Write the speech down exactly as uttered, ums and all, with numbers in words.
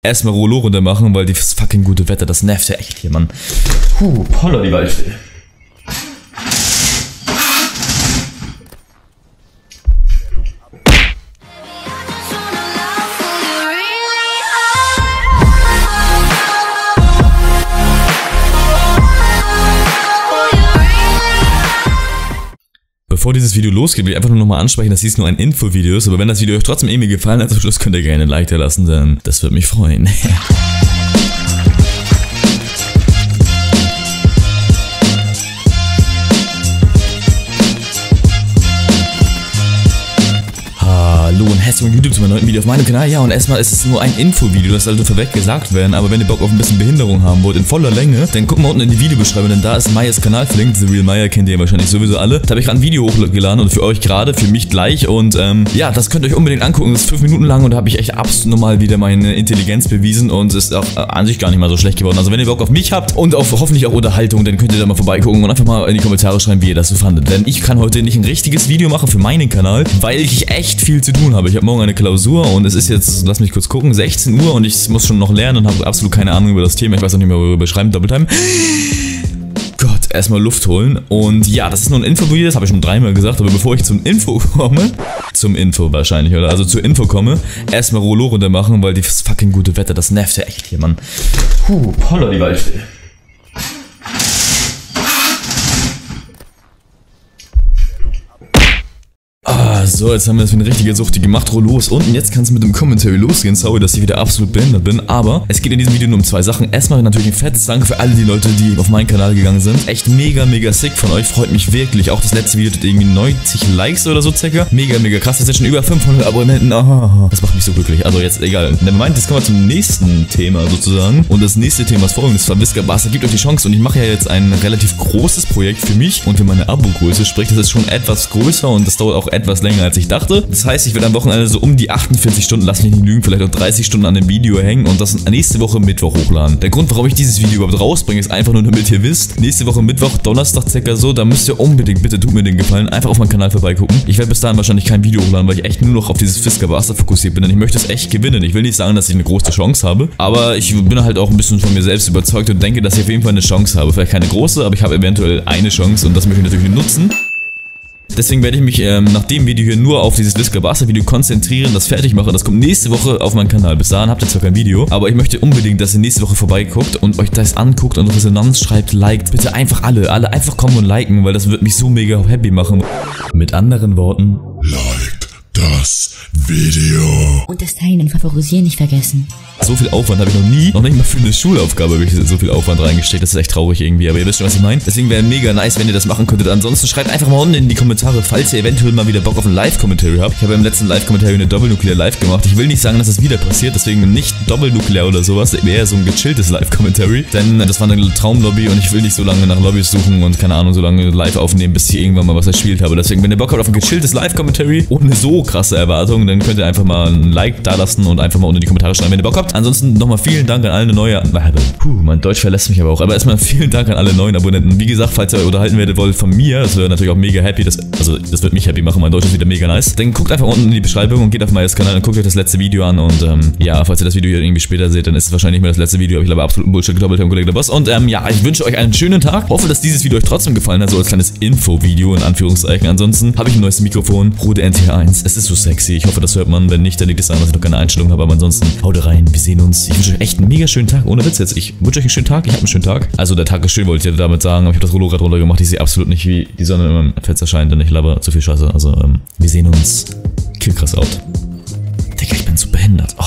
erstmal Rollo runter machen, weil das fucking gute Wetter, das nervt ja echt hier, Mann. Puh, holla die Waldfee. Bevor dieses Video losgeht, will ich einfach nur nochmal ansprechen, dass dies nur ein Infovideo ist, aber wenn das Video euch trotzdem irgendwie gefallen hat, zum Schluss könnt ihr gerne ein Like da lassen, denn das würde mich freuen. Hallo und herzlich willkommen YouTube zu meinem neuen Video auf meinem Kanal. Ja, und erstmal ist es nur ein Infovideo, das sollte vorweg gesagt werden, aber wenn ihr Bock auf ein bisschen Behinderung haben wollt, in voller Länge, dann guckt mal unten in die Videobeschreibung, denn da ist Mayas Kanal verlinkt. The Real Maya kennt ihr wahrscheinlich sowieso alle. Da habe ich gerade ein Video hochgeladen und für euch gerade, für mich gleich und ähm, ja, das könnt ihr euch unbedingt angucken. Das ist fünf Minuten lang und da habe ich echt absolut normal wieder meine Intelligenz bewiesen und es ist auch äh, an sich gar nicht mal so schlecht geworden. Also wenn ihr Bock auf mich habt und auf hoffentlich auch Unterhaltung, dann könnt ihr da mal vorbeigucken und einfach mal in die Kommentare schreiben, wie ihr das so fandet. Denn ich kann heute nicht ein richtiges Video machen für meinen Kanal, weil ich echt viel zu tun habe. Ich habe morgen eine Klausur und es ist jetzt, lass mich kurz gucken, sechzehn Uhr und ich muss schon noch lernen und habe absolut keine Ahnung über das Thema. Ich weiß auch nicht mehr, worüber wir schreiben, Double Time. Gott, erstmal Luft holen. Und ja, das ist nur ein Infovideo, das habe ich schon dreimal gesagt, aber bevor ich zum Info komme, zum Info wahrscheinlich, oder? Also zur Info komme, erstmal Rollo runter machen, weil das fucking gute Wetter, das nervt ja echt hier, Mann. Puh, holla die Waldfee. So, jetzt haben wir das für eine richtige Sucht gemacht. Rollos unten. Jetzt kann es mit dem Commentary losgehen. Sorry, dass ich wieder absolut behindert bin. Aber es geht in diesem Video nur um zwei Sachen. Erstmal natürlich ein fettes Dank für alle die Leute, die auf meinen Kanal gegangen sind. Echt mega, mega sick von euch. Freut mich wirklich. Auch das letzte Video hat irgendwie neunzig Likes oder so circa. Mega, mega krass. Das sind schon über fünfhundert Abonnenten. Oh, das macht mich so glücklich. Also jetzt egal. Nevermind, jetzt kommen wir zum nächsten Thema sozusagen. Und das nächste Thema ist folgendes. Whisker Buster gibt euch die Chance. Und ich mache ja jetzt ein relativ großes Projekt für mich und für meine Abo-Größe. Sprich, das ist schon etwas größer und das dauert auch etwas länger, als ich dachte. Das heißt, ich werde am Wochenende so um die achtundvierzig Stunden, lass mich nicht lügen, vielleicht auch dreißig Stunden an dem Video hängen und das nächste Woche Mittwoch hochladen. Der Grund, warum ich dieses Video überhaupt rausbringe, ist einfach nur, damit ihr wisst, nächste Woche Mittwoch, Donnerstag circa so, da müsst ihr unbedingt, bitte tut mir den Gefallen, einfach auf meinen Kanal vorbeigucken. Ich werde bis dahin wahrscheinlich kein Video hochladen, weil ich echt nur noch auf dieses Whisker Buster fokussiert bin, denn ich möchte es echt gewinnen. Ich will nicht sagen, dass ich eine große Chance habe, aber ich bin halt auch ein bisschen von mir selbst überzeugt und denke, dass ich auf jeden Fall eine Chance habe. Vielleicht keine große, aber ich habe eventuell eine Chance und das möchte ich natürlich nutzen. Deswegen werde ich mich ähm, nach dem Video hier nur auf dieses Whisker Buster Video konzentrieren, das fertig mache. Das kommt nächste Woche auf meinen Kanal. Bis dahin habt ihr zwar kein Video, aber ich möchte unbedingt, dass ihr nächste Woche vorbeiguckt und euch das anguckt und Resonanz schreibt, liked. Bitte einfach alle, alle einfach kommen und liken, weil das wird mich so mega happy machen. Mit anderen Worten, liked das Video. Und das Teilen und Favorisieren nicht vergessen. So viel Aufwand habe ich noch nie, noch nicht mal für eine Schulaufgabe habe ich so viel Aufwand reingesteckt. Das ist echt traurig irgendwie, aber ihr wisst schon, was ich meine. Deswegen wäre mega nice, wenn ihr das machen könntet. Ansonsten schreibt einfach mal unten in die Kommentare, falls ihr eventuell mal wieder Bock auf ein Live-Commentary habt. Ich habe im letzten Live-Commentary eine Doppelnuklear live gemacht. Ich will nicht sagen, dass das wieder passiert, deswegen nicht Doppelnuklear oder sowas, eher so ein gechilltes Live-Commentary. Denn das war eine Traumlobby und ich will nicht so lange nach Lobbys suchen und keine Ahnung, so lange live aufnehmen, bis ich irgendwann mal was erspielt habe. Deswegen, wenn ihr Bock habt auf ein gechilltes Live-Commentary ohne so krasse Erwartungen, dann könnt ihr einfach mal ein Like da lassen und einfach mal unten in die Kommentare schreiben, wenn ihr Bock habt. Ansonsten nochmal vielen Dank an alle neue... Puh, mein Deutsch verlässt mich aber auch. Aber erstmal vielen Dank an alle neuen Abonnenten. Wie gesagt, falls ihr euch unterhalten werdet wollt von mir, das wäre natürlich auch mega happy. Das, also, das wird mich happy machen. Mein Deutsch ist wieder mega nice. Dann guckt einfach unten in die Beschreibung und geht auf Mayas Kanal und guckt euch das letzte Video an. Und ähm, ja, falls ihr das Video hier irgendwie später seht, dann ist es wahrscheinlich nicht mehr das letzte Video. Aber ich glaube, absolut Bullshit gedoppelt haben, Kollege der Boss. Und ähm, ja, ich wünsche euch einen schönen Tag. Hoffe, dass dieses Video euch trotzdem gefallen hat. So als kleines Info-Video in Anführungszeichen. Ansonsten habe ich ein neues Mikrofon. Rode N T eins. Es ist so sexy. Ich hoffe, das hört man. Wenn nicht, dann liegt es daran, dass ich noch keine Einstellung habe. Aber ansonsten haut rein. Wir sehen uns. Ich wünsche euch echt einen mega schönen Tag. Ohne Witz jetzt. Ich wünsche euch einen schönen Tag. Ich habe einen schönen Tag. Also der Tag ist schön, wollte ich damit sagen. Aber ich habe das Rollo gerade runter gemacht. Ich sehe absolut nicht, wie die Sonne in meinem Fenster scheint. Denn ich laber zu viel Scheiße. Also ähm, wir sehen uns. Kill krass out. Digga, ich bin so behindert. Oh.